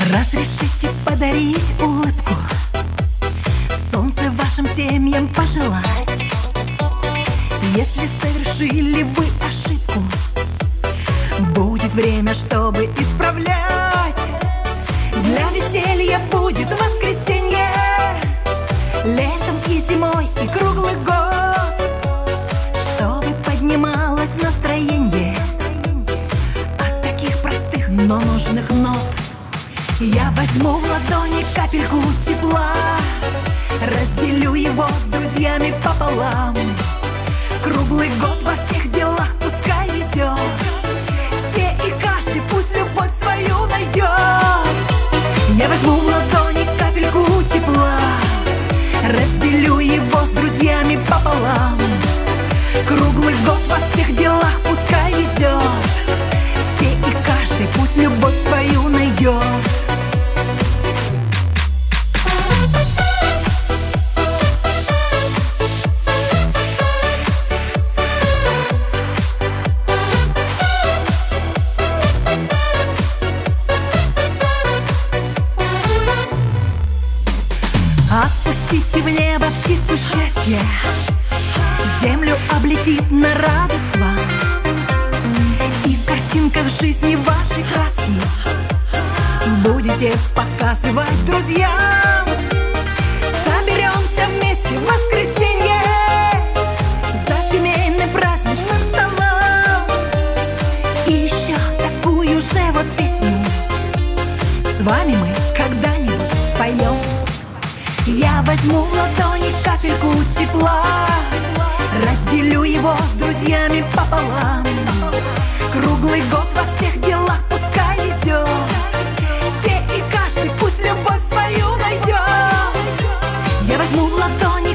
Разрешите подарить улыбку, солнце вашим семьям пожелать. Если совершили вы ошибку, будет время, чтобы исправлять. Для веселья будет воскресенье, летом и зимой, и круглый год, чтобы поднималось настроение от таких простых, но нужных нот. Я возьму в ладони капельку тепла, разделю его с друзьями пополам. Круглый год во всех делах пускай везет, все и каждый пусть любовь свою найдет. Я возьму в ладони капельку тепла, разделю его с друзьями пополам. Круглый год во всех делах пускай везет, все и каждый пусть любовь свою найдет. Отпустите в небо птицу счастья, землю облетит на радость вам. И в картинках жизни вашей краски будете показывать друзьям. Соберемся вместе в воскресенье за семейным праздничным столом. И еще такую же вот песню с вами мы когда-нибудь споем. Я возьму в ладони капельку тепла, разделю его с друзьями пополам. Круглый год во всех делах пускай везет, все и каждый пусть любовь свою найдет. Я возьму в ладони